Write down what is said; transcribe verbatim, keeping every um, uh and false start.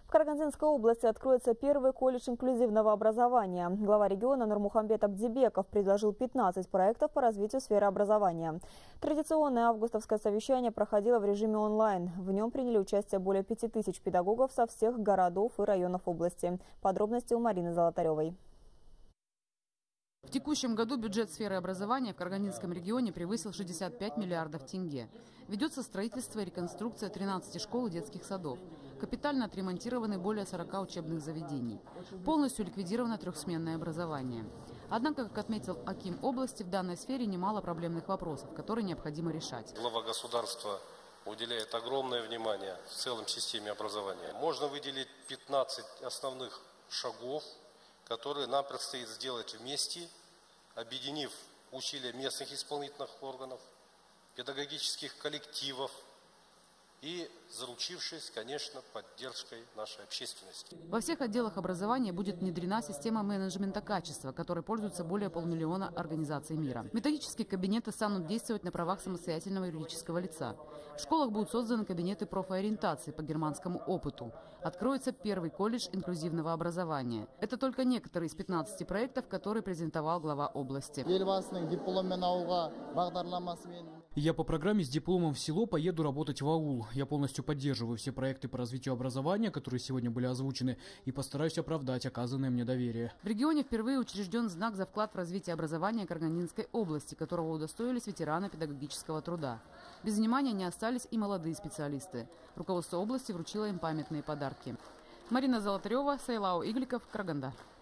В Карагандинской области откроется первый колледж инклюзивного образования. Глава региона Нурмухамбет Абдибеков предложил пятнадцать проектов по развитию сферы образования. Традиционное августовское совещание проходило в режиме онлайн. В нем приняли участие более пяти тысяч педагогов со всех городов и районов области. Подробности у Марины Золотаревой. В текущем году бюджет сферы образования в Карагандинском регионе превысил шестьдесят пять миллиардов тенге. Ведется строительство и реконструкция тринадцати школ и детских садов. Капитально отремонтированы более сорока учебных заведений. Полностью ликвидировано трехсменное образование. Однако, как отметил аким области, в данной сфере немало проблемных вопросов, которые необходимо решать. Глава государства уделяет огромное внимание в целом системе образования. Можно выделить пятнадцать основных шагов, которые нам предстоит сделать вместе, объединив усилия местных исполнительных органов, педагогических коллективов и заручившись, конечно, поддержкой нашей общественности. Во всех отделах образования будет внедрена система менеджмента качества, которой пользуются более полумиллиона организаций мира. Методические кабинеты станут действовать на правах самостоятельного юридического лица. В школах будут созданы кабинеты профориентации по германскому опыту. Откроется первый колледж инклюзивного образования. Это только некоторые из пятнадцати проектов, которые презентовал глава области. Я по программе с дипломом в село поеду работать в аул. Я полностью поддерживаю все проекты по развитию образования, которые сегодня были озвучены, и постараюсь оправдать оказанное мне доверие. В регионе впервые учрежден знак за вклад в развитие образования Карагандинской области, которого удостоились ветераны педагогического труда. Без внимания не остались и молодые специалисты. Руководство области вручило им памятные подарки. Марина Золотарева, Сайлау Игликов, Караганда.